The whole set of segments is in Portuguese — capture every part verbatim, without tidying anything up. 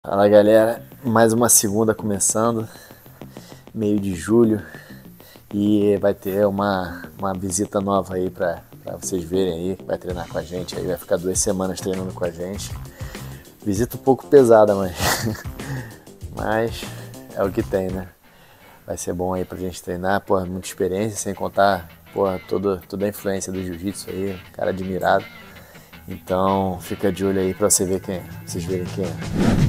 Fala galera, mais uma segunda começando, meio de julho, e vai ter uma, uma visita nova aí pra, pra vocês verem aí, que vai treinar com a gente, aí vai ficar duas semanas treinando com a gente. Visita um pouco pesada, mas, mas é o que tem, né? Vai ser bom aí pra gente treinar, porra, muita experiência, sem contar, porra, toda, toda a influência do jiu-jitsu aí, cara admirado. Então fica de olho aí pra você ver quem é, vocês verem quem é.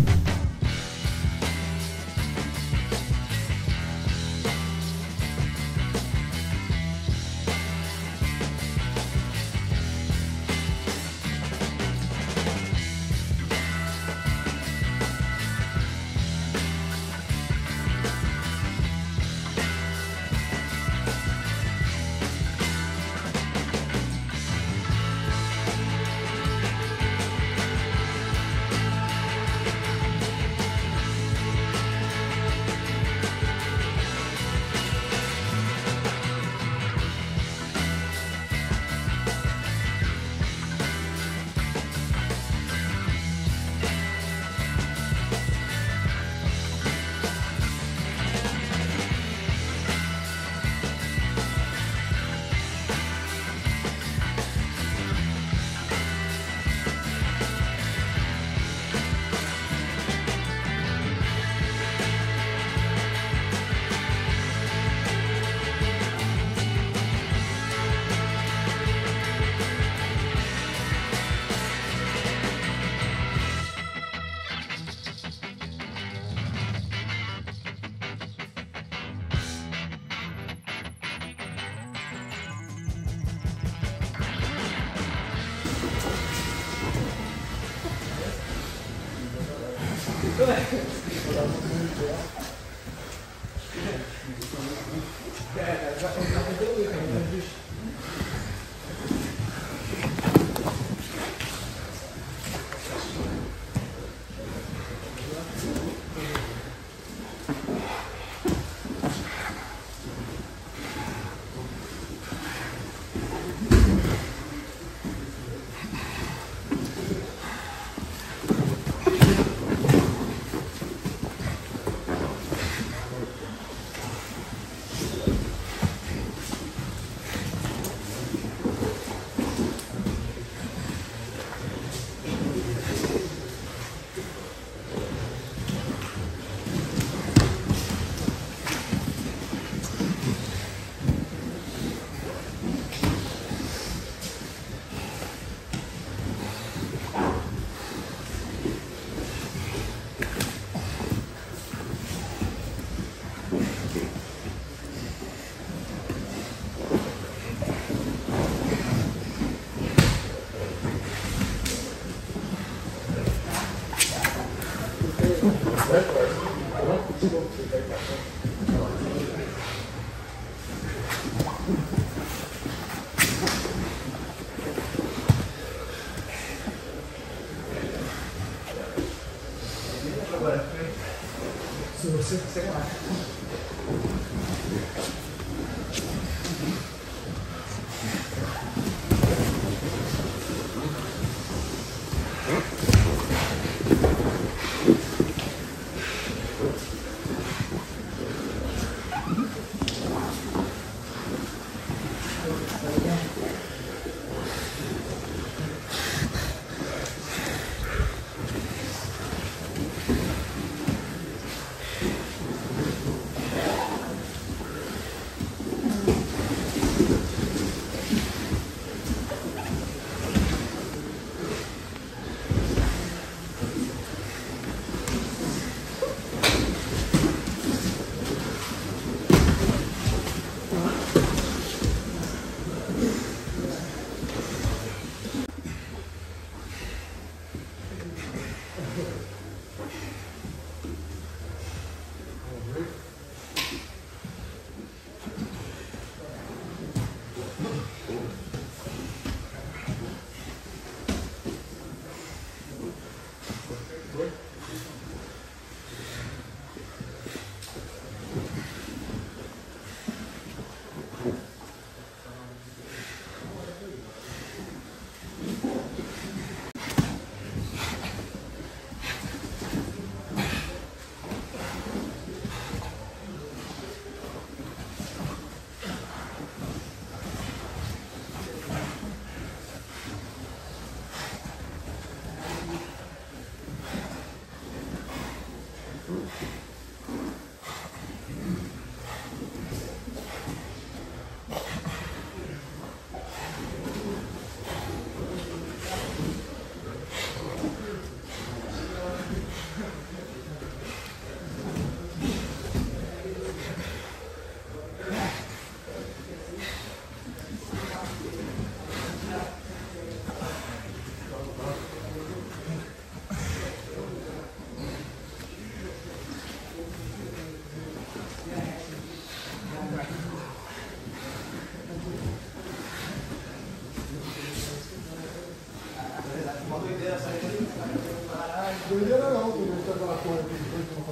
Se você quiser lá.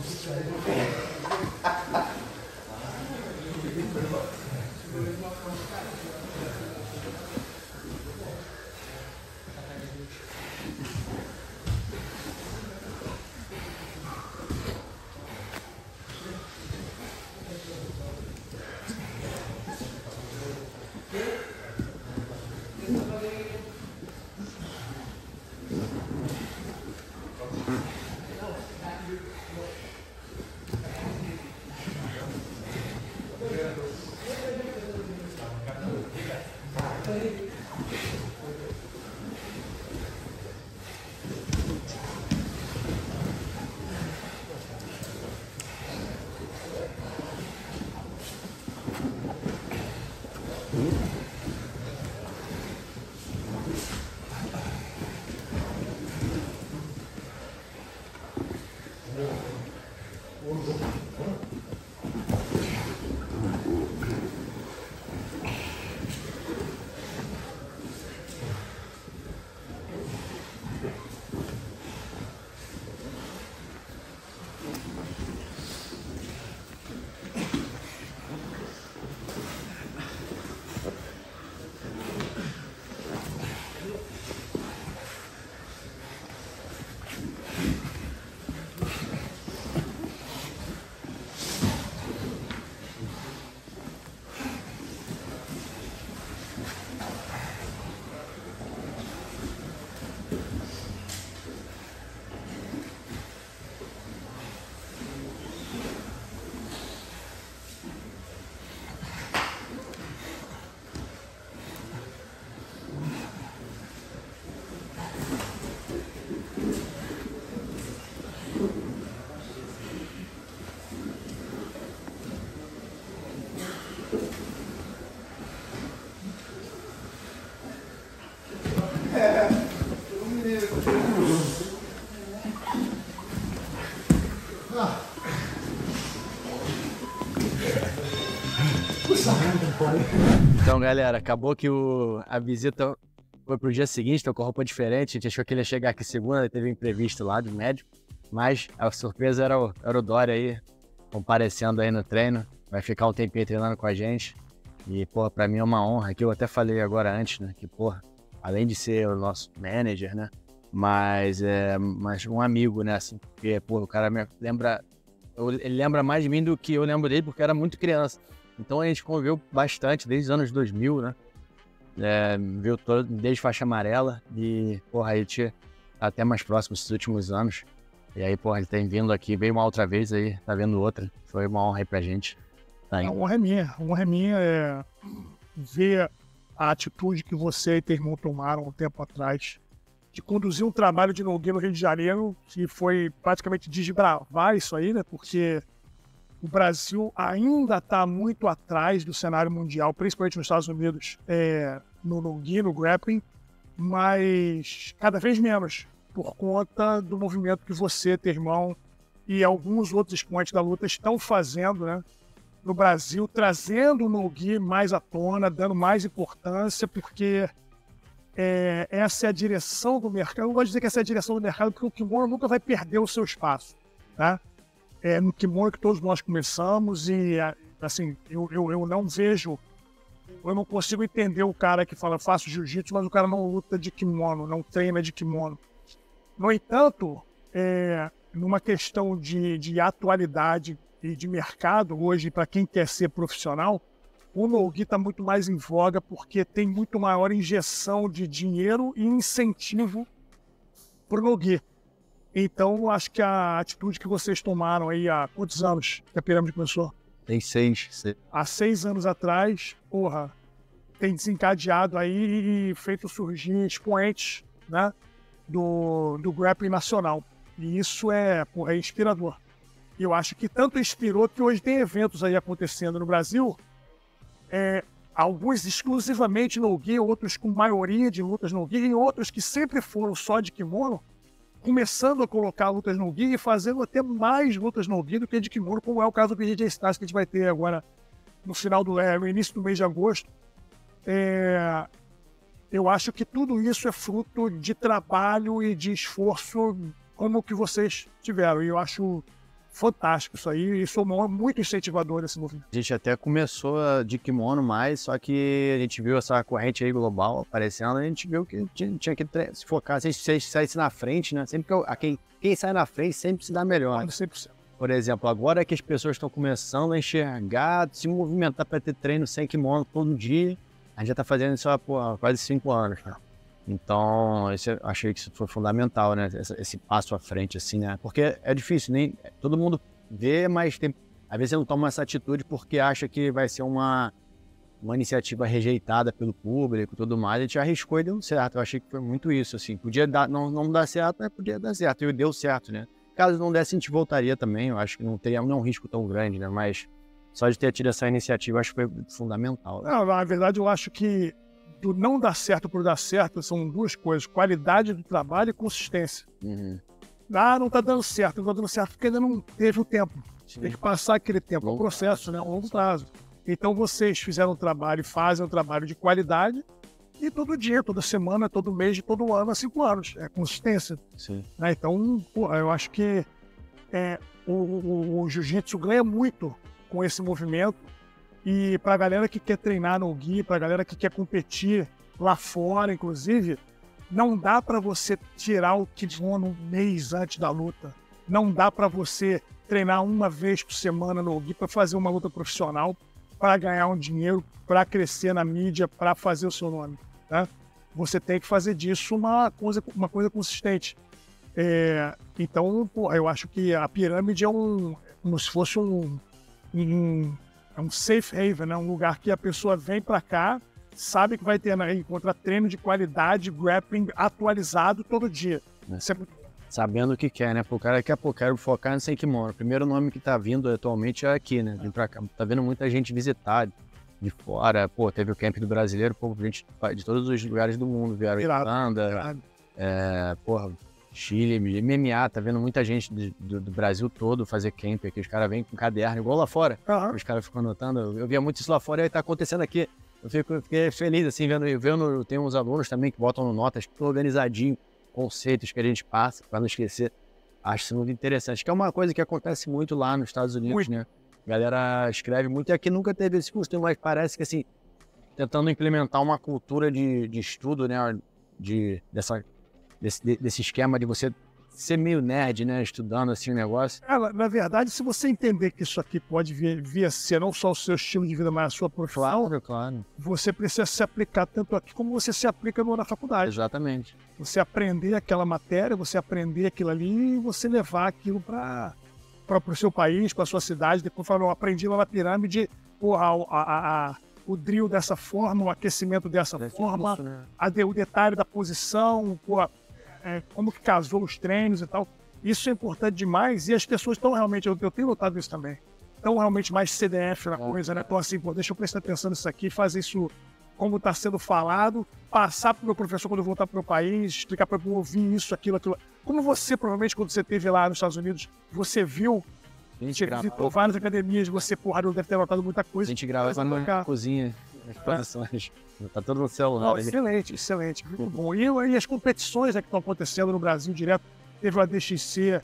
Então, galera, acabou que o, a visita foi pro dia seguinte, tô com roupa diferente. A gente achou que ele ia chegar aqui segunda, teve um imprevisto lá do médico. Mas a surpresa era o, era o Dória aí, comparecendo aí no treino. Vai ficar um tempinho treinando com a gente. E, porra, pra mim é uma honra, que eu até falei agora antes, né? Que, porra, além de ser o nosso manager, né? Mas é mas um amigo, né? Assim, porque, porra, o cara me lembra... Eu, ele lembra mais de mim do que eu lembro dele, porque eu era muito criança. Então a gente conviveu bastante, desde os anos dois mil, né? É, viu todo, desde faixa amarela e, porra, a gente tá até mais próximo esses últimos anos. E aí, porra, ele tem vindo aqui, veio uma outra vez aí, tá vendo outra. Foi uma honra aí pra gente. Tá aí. A honra é minha. A honra é minha é ver a atitude que você e teu irmão tomaram um tempo atrás de conduzir um trabalho de no-gi no Rio de Janeiro, que foi praticamente desbravar isso aí, né? Porque o Brasil ainda está muito atrás do cenário mundial, principalmente nos Estados Unidos, é, no no-gi, no grappling, mas cada vez menos, por conta do movimento que você, teu irmão e alguns outros expoentes da luta estão fazendo, né, no Brasil, trazendo o no-gi mais à tona, dando mais importância, porque é, essa é a direção do mercado. Eu não gosto de dizer que essa é a direção do mercado, porque o kimono nunca vai perder o seu espaço, tá? É no kimono que todos nós começamos e, assim, eu, eu, eu não vejo, eu não consigo entender o cara que fala, faço jiu-jitsu, mas o cara não luta de kimono, não treina de kimono. No entanto, é, numa questão de, de atualidade e de mercado, hoje, para quem quer ser profissional, o no-gi está muito mais em voga porque tem muito maior injeção de dinheiro e incentivo para o no-gi. Então, acho que a atitude que vocês tomaram aí há quantos anos que a pirâmide começou? Tem seis. seis. Há seis anos atrás, porra, tem desencadeado aí e feito surgir expoentes, né, do, do grappling nacional. E isso é, porra, é inspirador. E eu acho que tanto inspirou que hoje tem eventos aí acontecendo no Brasil, é, alguns exclusivamente no-gi, outros com maioria de lutas no-gi e outros que sempre foram só de kimono, começando a colocar lutas no-gi e fazendo até mais lutas no-gi do que de kimono, como é o caso do B J J Stars que a gente vai ter agora no final do é, no início do mês de agosto. É, eu acho que tudo isso é fruto de trabalho e de esforço como o que vocês tiveram. E eu acho fantástico isso aí, e sou muito incentivador desse movimento. A gente até começou de kimono mais, só que a gente viu essa corrente aí global aparecendo, a gente viu que tinha, tinha que se focar, se a gente saísse na frente, né? Sempre que eu, quem, quem sai na frente sempre se dá melhor. cem por cento. Por exemplo, agora que as pessoas estão começando a enxergar, se movimentar para ter treino sem kimono todo dia, a gente já está fazendo isso há pô, quase cinco anos, né? Então, esse, eu achei que isso foi fundamental, né? Esse, esse passo à frente, assim, né? Porque é difícil, nem todo mundo vê, mas tem, às vezes não toma essa atitude porque acha que vai ser uma, uma iniciativa rejeitada pelo público e tudo mais. A gente arriscou e deu certo. Eu achei que foi muito isso, assim. Podia dar, não, não dar certo, mas podia dar certo. E deu certo, né? Caso não desse, a gente voltaria também. Eu acho que não teria não é um risco tão grande, né? Mas só de ter tido essa iniciativa, acho que foi fundamental. Não, na verdade, eu acho que do não dar certo por dar certo são duas coisas: qualidade do trabalho e consistência. Uhum. Ah, não tá dando certo, não tá dando certo porque ainda não teve o tempo. Sim. Tem que passar aquele tempo, é um processo, né? Um longo prazo. Então vocês fizeram um trabalho e fazem um trabalho de qualidade e todo dia, toda semana, todo mês, todo ano, há cinco anos. É consistência. Sim. Né? Então, pô, eu acho que é, o, o, o jiu-jitsu ganha muito com esse movimento. E para a galera que quer treinar no Gi, para a galera que quer competir lá fora, inclusive, não dá para você tirar o kimono um mês antes da luta. Não dá para você treinar uma vez por semana no Gi para fazer uma luta profissional, para ganhar um dinheiro, para crescer na mídia, para fazer o seu nome. Né? Você tem que fazer disso uma coisa, uma coisa consistente. É, então, pô, eu acho que a pirâmide é um, como se fosse um, um, é um safe haven, né? Um lugar que a pessoa vem para cá, sabe que vai ter, né, encontrar treino de qualidade, grappling atualizado todo dia. É. Isso é muito... Sabendo o que quer, né? Pô, o cara quer, pô, quero focar no sem kimono. O primeiro nome que tá vindo atualmente é aqui, né? Vem pra cá. Tá vendo muita gente visitar de fora. Pô, teve o camp do brasileiro, pô, gente de todos os lugares do mundo. Vieram Irlanda, é, porra, Chile, M M A. Tá vendo muita gente de, do, do Brasil todo fazer camp aqui. Os caras vêm com caderno, igual lá fora. Uhum. Os caras ficam anotando. Eu, eu via muito isso lá fora e aí tá acontecendo aqui. Eu fico, fiquei feliz, assim, vendo, vendo. Tem uns alunos também que botam no notas, tudo organizadinho, conceitos que a gente passa, para não esquecer. Acho isso muito interessante. Que é uma coisa que acontece muito lá nos Estados Unidos, muito. Né? A galera escreve muito e aqui nunca teve esse costume, mas parece que, assim, tentando implementar uma cultura de, de estudo, né? De, dessa, desse, desse esquema de você ser meio nerd, né? Estudando, assim, o negócio. Ela, na verdade, se você entender que isso aqui pode vir, vir a ser não só o seu estilo de vida, mas a sua profissão, claro, claro. Você precisa se aplicar tanto aqui como você se aplica no, na faculdade. Exatamente. Você aprender aquela matéria, você aprender aquilo ali e você levar aquilo para o seu país, para a sua cidade. Depois falar, eu aprendi lá na pirâmide pô, a, a, a, o drill dessa forma, o aquecimento dessa é forma, isso, né? a, o detalhe da posição, pô, é, como que casou os treinos e tal. Isso é importante demais e as pessoas estão realmente, eu, eu tenho notado isso também, estão realmente mais C D F na é. coisa, né? Então assim, pô, deixa eu prestar atenção nisso aqui, fazer isso como está sendo falado, passar para o meu professor quando eu voltar para o meu país, explicar para eu ouvir isso, aquilo, aquilo. Como você, provavelmente, quando você esteve lá nos Estados Unidos, você viu, a gente você visitou várias academias, você, porra, não deve ter notado muita coisa. A gente gravava na cozinha, as posições. Tá todo no celular. Não, excelente, excelente, muito bom. E, e as competições, né, que estão acontecendo no Brasil direto, teve o A D X C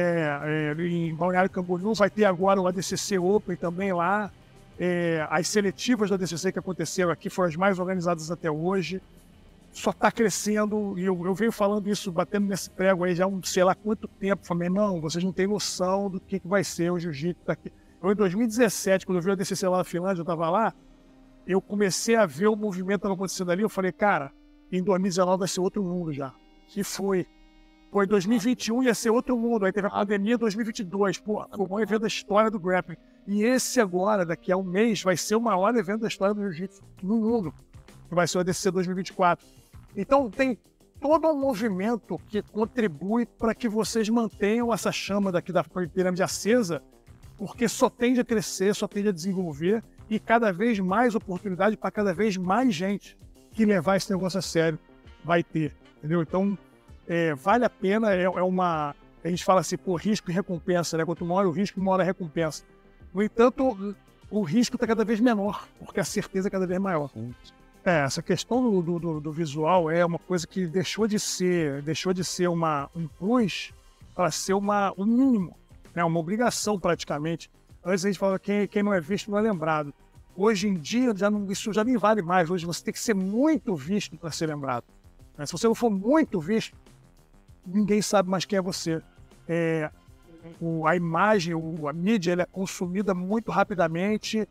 é, é, em Balneário Camboriú, vai ter agora o A D C C Open também lá. É, as seletivas do A D C C que aconteceram aqui foram as mais organizadas até hoje. Só está crescendo, e eu, eu venho falando isso, batendo nesse prego aí já há um sei lá quanto tempo. Falei, não, vocês não têm noção do que, que vai ser o jiu-jitsu daqui. Eu, em dois mil e dezessete, quando eu vi o A D C C lá na Finlândia, eu estava lá, eu comecei a ver o movimento que estava acontecendo ali. Eu falei, cara, em dois mil e dezenove vai ser outro mundo já. Que foi. Pô, em dois mil e vinte e um ia ser outro mundo, aí teve a pandemia em dois mil e vinte e dois. Pô, foi o maior evento da história do grappling. E esse agora, daqui a um mês, vai ser o maior evento da história do jiu-jitsu no mundo. Que vai ser o A D C C dois mil e vinte e quatro. Então tem todo um movimento que contribui para que vocês mantenham essa chama daqui da pirâmide acesa, porque só tende a crescer, só tende a desenvolver e cada vez mais oportunidade para cada vez mais gente que levar esse negócio a sério vai ter, entendeu? Então, é, vale a pena, é, é uma... A gente fala assim, pô, risco e recompensa, né? Quanto maior o risco, maior a recompensa. No entanto, o risco está cada vez menor, porque a certeza é cada vez maior. É, essa questão do, do, do visual é uma coisa que deixou de ser, deixou de ser uma, um plus para ser uma, um mínimo. né? Uma obrigação praticamente. Antes a gente falava que quem, quem não é visto não é lembrado. Hoje em dia, já não, isso já nem vale mais. Hoje você tem que ser muito visto para ser lembrado. Né? Se você não for muito visto, ninguém sabe mais quem é você. É, o, a imagem, o, a mídia, ela é consumida muito rapidamente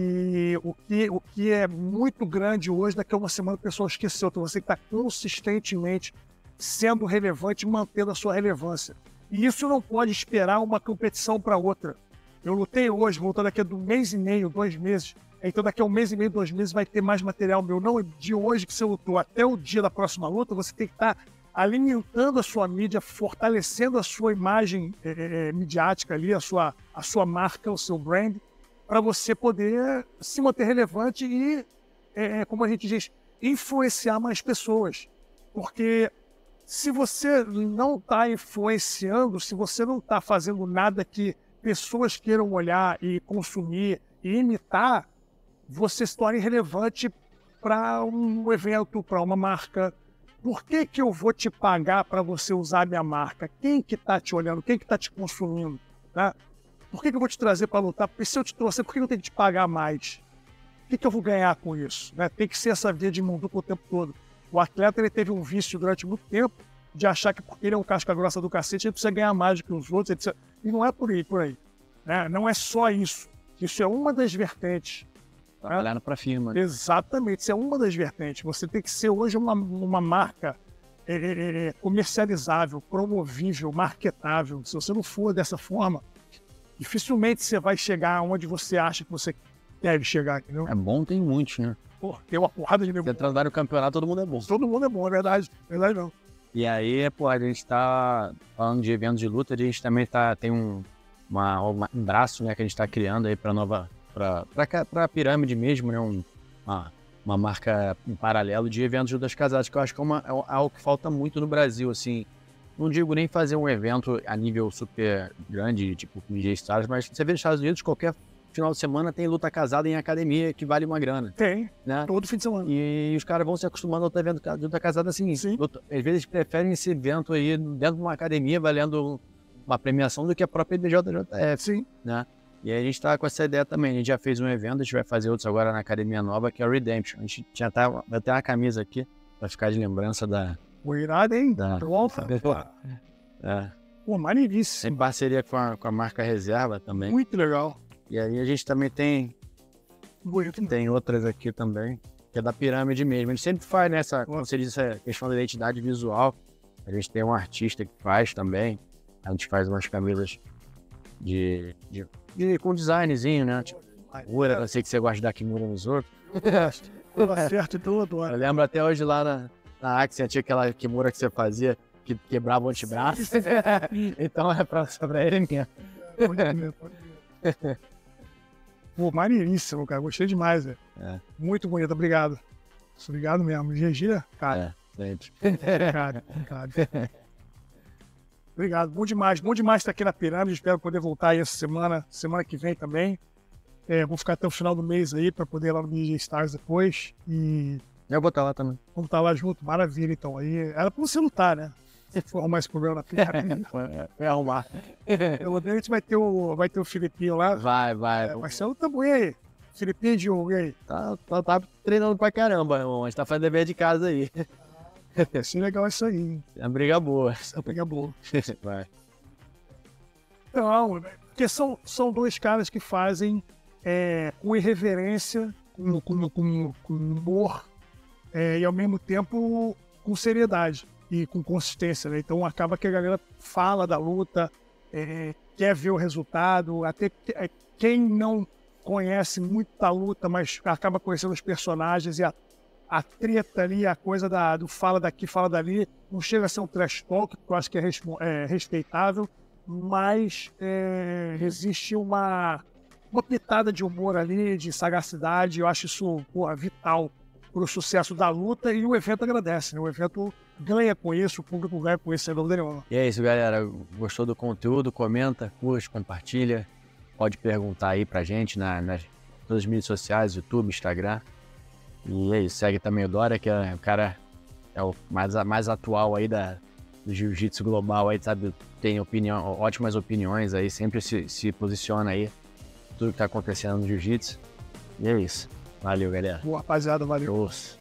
e o que, o que é muito grande hoje, daqui a uma semana a pessoa esqueceu. Então você está consistentemente sendo relevante e mantendo a sua relevância. E isso não pode esperar uma competição para outra. Eu lutei hoje, voltando daqui a um mês e meio, dois meses. Então daqui a um mês e meio, dois meses vai ter mais material meu. Não, de hoje que você lutou até o dia da próxima luta, você tem que estar alimentando a sua mídia, fortalecendo a sua imagem é, é, midiática ali, a sua, a sua marca, o seu brand, para você poder se manter relevante e, é, como a gente diz, influenciar mais pessoas. Porque se você não está influenciando, se você não está fazendo nada que pessoas queiram olhar e consumir e imitar, você se torna irrelevante para um evento, para uma marca. Por que que eu vou te pagar para você usar a minha marca? Quem que está te olhando? Quem que está te consumindo? Tá? Por que que eu vou te trazer para lutar? Porque se eu te trouxer, por que eu tenho que te pagar mais? O que que eu vou ganhar com isso? Né? Tem que ser essa via de mão dupla o tempo todo. O atleta ele teve um vício durante muito tempo de achar que porque ele é um casca grossa do cacete, ele precisa ganhar mais do que os outros. Ele precisa... E não é por aí, por aí. Né? Não é só isso. Isso é uma das vertentes. Trabalhando né? para a firma. Exatamente, isso é uma das vertentes. Você tem que ser hoje uma, uma marca é, é, comercializável, promovível, marketável. Se você não for dessa forma, dificilmente você vai chegar onde você acha que você deve chegar, entendeu? É bom, tem muitos, né? Pô, tem uma porrada de negócio. Você trabalhar no campeonato, todo mundo é bom. Todo mundo é bom, é verdade. É verdade não. E aí, pô, a gente tá falando de eventos de luta, a gente também tá, tem um, uma, uma, um braço, né, que a gente tá criando aí pra nova, pra, pra, pra pirâmide mesmo, né, um, uma, uma marca em paralelo de eventos de lutas casadas, que eu acho que é, uma, é algo que falta muito no Brasil, assim. Não digo nem fazer um evento a nível super grande, tipo P G Stars, mas você vê nos Estados Unidos, qualquer final de semana tem luta casada em academia que vale uma grana. Tem, né? Todo fim de semana. E, e os caras vão se acostumando a outro evento de luta casada assim. Sim. Luta, às vezes preferem esse evento aí dentro de uma academia, valendo uma premiação, do que a própria B J J F. Sim. Né? E aí a gente tá com essa ideia também. A gente já fez um evento, a gente vai fazer outros agora na academia nova, que é o Redemption. A gente já tá, vai ter uma camisa aqui, pra ficar de lembrança da... O irado, hein? Da... Pronto. É. Pô, maneiríssimo. Em parceria com a, com a marca Reserva também. Muito legal. E aí a gente também tem, Bonito. tem outras aqui também, que é da pirâmide mesmo. A gente sempre faz nessa, como você disse, essa questão da identidade visual. A gente tem um artista que faz também. A gente faz umas camisas de, de, de com designzinho, né? Tipo, Kimura, eu sei que você gosta de dar Kimura nos outros. Tá certo e tudo. Eu lembro até hoje lá na, na Axia, tinha aquela Kimura que você fazia, que quebrava o antebraço. Então é pra, pra ele mesmo. Pode ver, pode ver. Pô, maneiríssimo, cara. Gostei demais, velho. É. Muito bonito, obrigado. Obrigado mesmo. G G, cara. É, sempre. Cara, cara. Obrigado. Bom demais. Bom demais estar aqui na Pirâmide. Espero poder voltar aí essa semana, semana que vem também. É, vou ficar até o final do mês aí para poder ir lá no B J Stars depois. E Eu vou estar lá também. vamos estar lá junto. Maravilha, então. Aí era pra você lutar, né? Se for arrumar esse problema na Pirâmide. Vai arrumar. Pelo menos a gente vai ter o, vai ter o Filipinho lá. Vai, vai. É, Marcelo também aí. Filipinho de Diogo aí. Tá, tá, tá treinando pra caramba, irmão. A gente tá fazendo dever de casa aí. Vai ser legal isso aí, hein? É uma briga boa. Essa pega boa. Vai. Não, porque são, são dois caras que fazem é, com irreverência, com, com, com, com humor é, e ao mesmo tempo com seriedade e com consistência, né? Então acaba que a galera fala da luta, é, quer ver o resultado, até que- é, quem não conhece muito da luta, mas acaba conhecendo os personagens e a, a treta ali, a coisa da, do fala daqui, fala dali, não chega a ser um trash talk, que eu acho que é, respo- é respeitável, mas é, existe uma, uma pitada de humor ali, de sagacidade, eu acho isso porra, vital para o sucesso da luta, e o evento agradece, né? O evento ganha com isso, o público ganha com isso, sem dúvida nenhuma. E é isso, galera. Gostou do conteúdo? Comenta, curte, compartilha. Pode perguntar aí pra gente na, nas todas as mídias sociais, YouTube, Instagram. E é isso. Segue também o Dória, que é o cara é o mais, mais atual aí da, do jiu-jitsu global aí, sabe? Tem opinião, ótimas opiniões aí, sempre se, se posiciona aí tudo que tá acontecendo no jiu-jitsu. E é isso. Valeu, galera. Boa, rapaziada, valeu. Shows.